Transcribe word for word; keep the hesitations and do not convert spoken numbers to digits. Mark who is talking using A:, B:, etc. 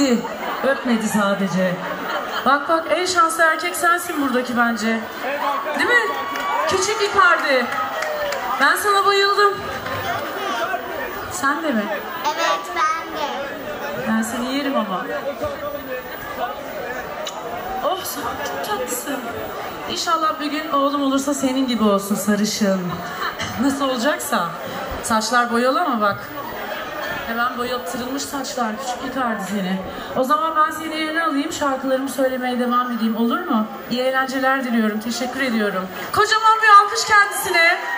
A: öptü. Öpmedi sadece. Bak bak, en şanslı erkek sensin buradaki bence. Değil mi? Küçük Icardi. Ben sana bayıldım. Sen de mi?
B: Evet, ben de.
A: Ben seni yerim ama. Oh, sen çok tatlısın. İnşallah bir gün oğlum olursa senin gibi olsun, sarışın. Nasıl olacaksa. Saçlar boyalı ama bak. Hemen boyattırılmış saçlar, küçük Icardi seni. O zaman ben seni yerine alayım, şarkılarımı söylemeye devam edeyim, olur mu? İyi eğlenceler diliyorum, teşekkür ediyorum. Kocaman bir alkış kendisine.